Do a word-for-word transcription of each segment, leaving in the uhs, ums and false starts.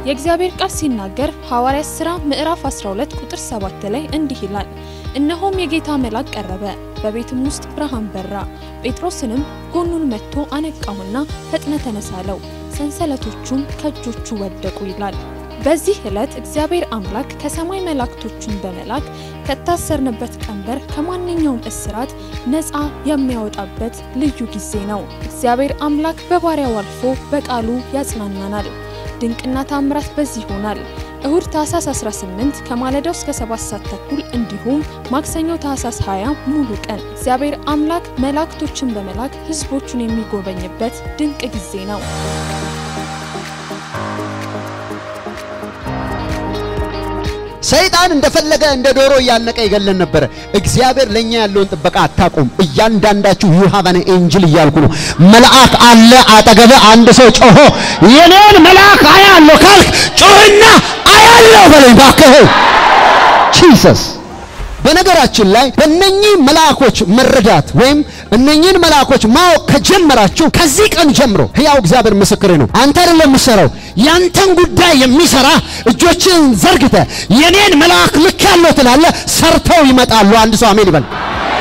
የእግዚአብሔር ቃል ሲናገር ሐዋርያት ሥራ ምዕራፍ አስራ ሁለት ቁጥር ሰባት ላይ እንዲህ ይላል እነሆም የጌታ መልአክ ቀረበ በቤቱም ውስጥ ብርሃን በራ ጴጥሮስንም ጎኑን መጥቶ አነቃውና ፈጥነ ተነሳለው ሰንሰለቶቹም ከእጆቹ ወደቁ ይላል በዚህ ዕለት እግዚአብሔር አምላክ ከሰማይ መላእክቶቹን በመላክ ከታሰርንበት ቀንበር ከማንኛውም እስራት ነፃ የሚያወጣበት ልዩ ጊዜ ነው እግዚአብሔር አምላክ በባሪያው አልፎ በቃሉ ያጽናናናል ድንቅና ታምራት በዚህ ይሆናል እሁድ ታኅሳስ አስራ ስምንት ከማለዳው እስከ ሰባት ሰዓት ተኩል እንዲሁም ማክሰኞ ታኅሳስ ሃያ ሙሉ ቀን እግዚአብሔር አምላክ መላእክቶችን በመላክ ህዝቦቹን የሚጎበኝበት ድንቅ ጊዜ ነው ሰይጣን እንደፈለገ እንደ ዶሮ ያነቀ ይገለን ነበር እግዚአብሔር ለኛ ያለውን ጥበቃ አታቁም እያንዳንዳችሁ you have an angel ይያልኩ ነው መልአክ አለ አጠገበ አንድ ሰው ጮሆ የኔን መልአክ አያለው ካልክ ጮህና አያለው በለኝ ባከህ Jesus በነገራችን ላይ በእነኚህ መልአኮች መረዳት ወይም እነኚህን መልአኮች ማወቅ ከጀመራችሁ ከዚህ ቀን ጀምሮ ሕያው እግዚአብሔር ምስክሬ ነው አንተ አይደለም የምትሰራው ያንተን ጉዳይ የሚሰራ እጆችን ዘርግተ የኔን መልአክ ልክ ያለው ትላለ ሰርተው ይመጣሉ አንድ ሰው አሜን ይበል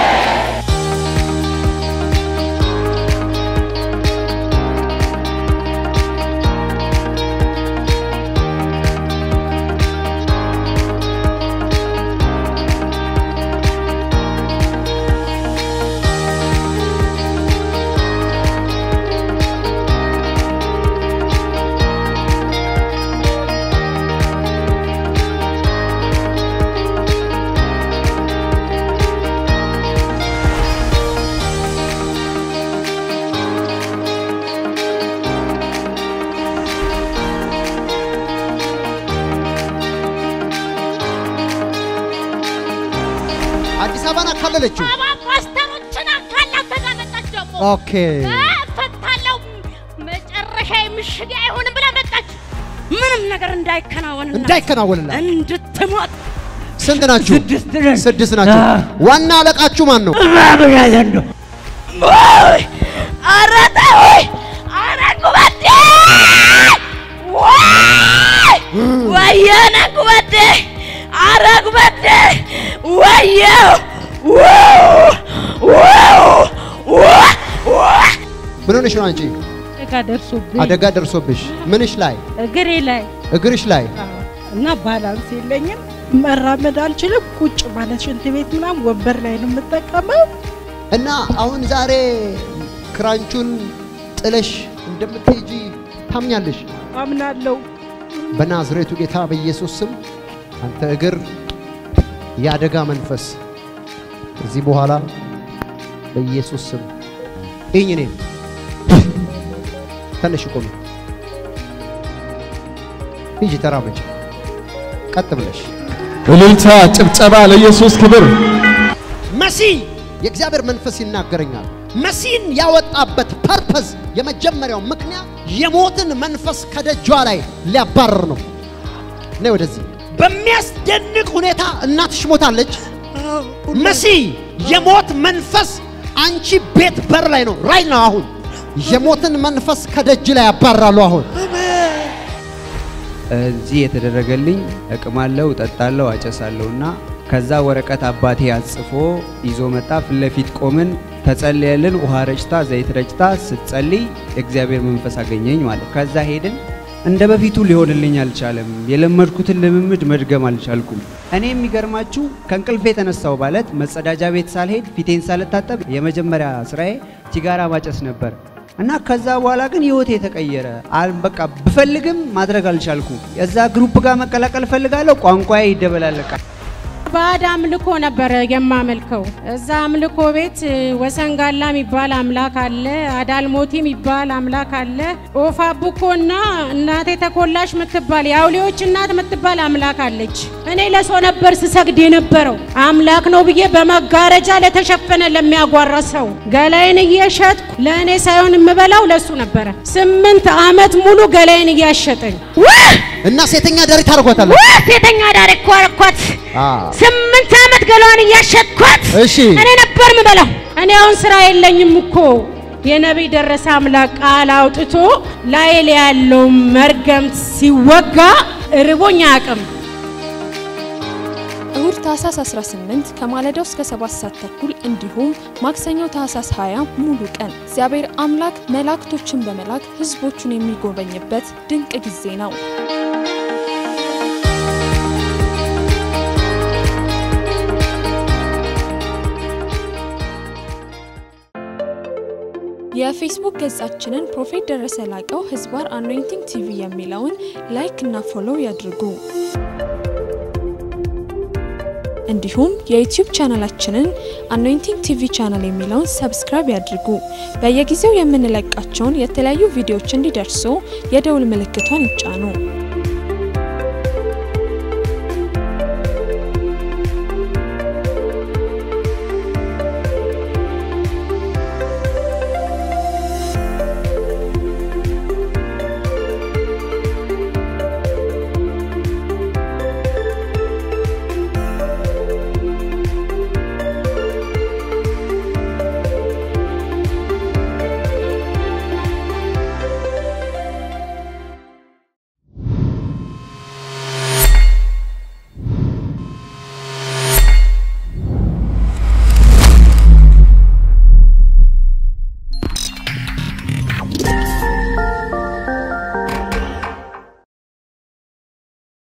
አዲስ አበባን አካለለችው ፓስተሮችን አካላተጋ መጣች ደግሞ ኦኬ ፈታለው መጨረሻ ምሽግ አይሆንም ብላ መጣች ምንም ነገር እንዳይከናወንና እንዳይከናወንና እንድትሞት ስንት ናችሁ ስድስት ናችሁ ዋና አለቃችሁ ማን ነው አብራዘንዶ ወይ አራታ ወይ አራቁባቴ ወይ ወያና ቁባቴ አራቁባቴ ወያው ምን ሆነሽ ነው አንቺ አደጋ ደርሶብኝ አደጋ ደርሶብሽ ምንሽ ላይ እግሬ ላይ እግርሽ ላይ እና ባላንስ የለኝም መራመድ አልችልም ቁጭ ማለት ሽንት ቤት ምናም ወንበር ላይ ነው የምጠቀመው እና አሁን ዛሬ ክራንቹን ጥለሽ እንደምትሄጂ ታምኛለሽ አምናለሁ በናዝሬቱ ጌታ በኢየሱስ ስም አንተ እግር ያደጋ መንፈስ እዚህ በኋላ በኢየሱስ ስም እኝኔ ተነሽ ቆም ሂጂ ተራመጂ ቀጥ ብለሽ እልልታ ጭብጨባ ለኢየሱስ ክብር መሲ የእግዚአብሔር መንፈስ ይናገረኛል መሲን ያወጣበት ፐርፐዝ የመጀመሪያው ምክንያት የሞትን መንፈስ ከደጇ ላይ ሊያባርር ነው ነይ ወደዚህ በሚያስደንቅ ሁኔታ እናትሽ ሞታለች መሲ የሞት መንፈስ አንቺ ቤት በር ላይ ነው ራይ ነው አሁን የሞትን መንፈስ ከደጅ ላይ ያባራሉ አሁን እዚህ የተደረገልኝ እቅማለው ጠጣለው አጨሳለውና ከዛ ወረቀት አባቴ አጽፎ ይዞ መጣ ፍለፊት ቆምን ተጸልየልን ውሃ ረጭታ ዘይት ረጭታ ስትጸልይ እግዚአብሔር መንፈስ አገኘኝ ማለት ከዛ ሄድን እንደ በፊቱ ሊሆንልኝ አልቻለም የለመድኩትን ልምምድ መድገም አልቻልኩም እኔ የሚገርማችሁ ከንቅልፌ ተነሳው ማለት መጸዳጃ ቤት ሳልሄድ ፊቴን ሳልታጠብ የመጀመሪያ ስራዬ ሲጋራ ማጨስ ነበር እና ከዛ በኋላ ግን ህይወቴ ተቀየረ በቃ ብፈልግም ማድረግ አልቻልኩም የዛ ግሩፕ ጋር መቀላቀል ፈልጋለሁ ቋንቋዬ ይደበላለቃል ባዳ አምልኮ ነበር የማመልከው እዛ አምልኮ ቤት ወሰንጋላ የሚባል አምላክ አለ አዳልሞቲ የሚባል አምላክ አለ ኦፋቡኮና እናቴ ተኮላሽ ምትባል ያውሊዎች እናት ምትባል አምላክ አለች እኔ ለሶ ነበር ስሰግድ የነበረው አምላክ ነው ብዬ በመጋረጃ ለተሸፈነ ለሚያጓራሰው ገላይን እየሸጥኩ ለኔ ሳይሆን የምበላው ለሱ ነበር ስምንት አመት ሙሉ ገላይን እያሸጠኝ እና ሴተኛ ዳሪ ታርጓታለች ሴተኛ ዳሪ ቆርቆት ስምንት አመት ገላዋን እያሸጥኳት እሺ እኔ ነበር ምበላው እኔ አሁን ስራ የለኝም እኮ የነብይ ደረሰ አምላክ ቃል አውጥቶ ላይል ያለው መርገምት ሲወጋ ርቦኛ አቅም እሁድ ታህሳስ አስራ ስምንት ከማለዳው እስከ ሰባት ሰዓት ተኩል እንዲሁም ማክሰኞ ታህሳስ ሃያ ሙሉ ቀን እግዚአብሔር አምላክ መላእክቶችን በመላክ ህዝቦቹን የሚጎበኝበት ድንቅ ጊዜ ነው። የፌስቡክ ገጻችንን ፕሮፌት ደረሰ ላቀው ህዝባር አኖይንቲንግ ቲቪ የሚለውን ላይክ እና ፎሎው ያድርጉ። እንዲሁም የዩቲዩብ ቻናላችንን አኖይንቲንግ ቲቪ ቻናል የሚለውን ሰብስክራይብ ያድርጉ። በየጊዜው የምንለቃቸውን የተለያዩ ቪዲዮዎች እንዲደርሱ የደውል ምልክቷን ይጫኑ።